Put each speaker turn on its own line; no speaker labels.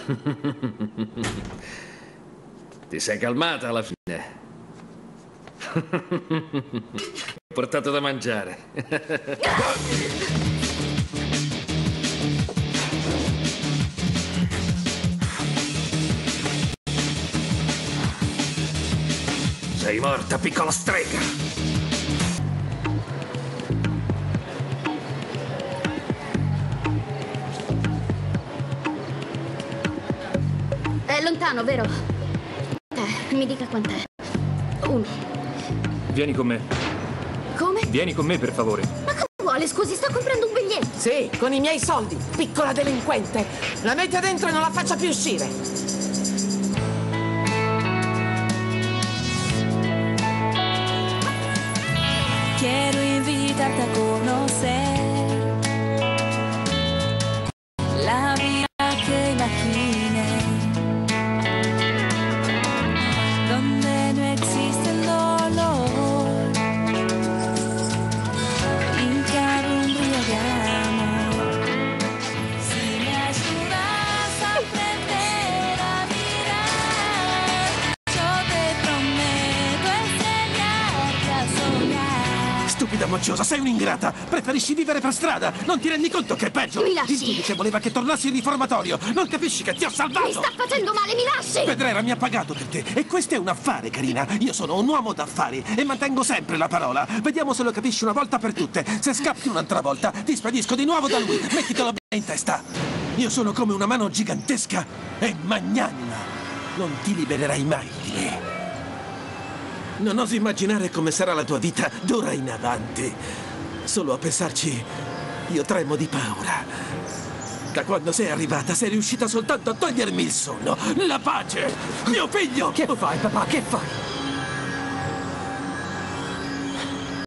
Ti sei calmata alla fine. Ho portato da mangiare. Sei morta, piccola strega!
È lontano, vero? Mi dica quant'è. 1.
Vieni con me.
Come?
Vieni con me, per favore.
Ma come vuole? Scusi, sto comprando un biglietto.
Sì, con i miei soldi, piccola delinquente. La metta dentro e non la faccia più uscire.
Quiero invitarte a conocer la vida que imagines, donde no existe el dolor y cabe un río de amor. Si me ayudas a aprender a mirar, yo te prometo enseñarte a soñar.
Stupida mocciosa, sei un'ingrata! Preferisci vivere per strada! Non ti rendi conto che è peggio?
Mi lasci!
Il giudice voleva che tornassi in riformatorio! Non capisci che ti ho salvato!
Mi sta facendo male, mi lasci!
Pedrera mi ha pagato per te e questo è un affare, carina. Io sono un uomo d'affari e mantengo sempre la parola. Vediamo se lo capisci una volta per tutte. Se scappi un'altra volta, ti spedisco di nuovo da lui. Mettitelo bene in testa. Io sono come una mano gigantesca e magnanima. Non ti libererai mai di me. Non oso immaginare come sarà la tua vita d'ora in avanti. Solo a pensarci, io tremo di paura. Da quando sei arrivata, sei riuscita soltanto a togliermi il sonno, la pace, mio figlio!
Che fai, papà? Che fai?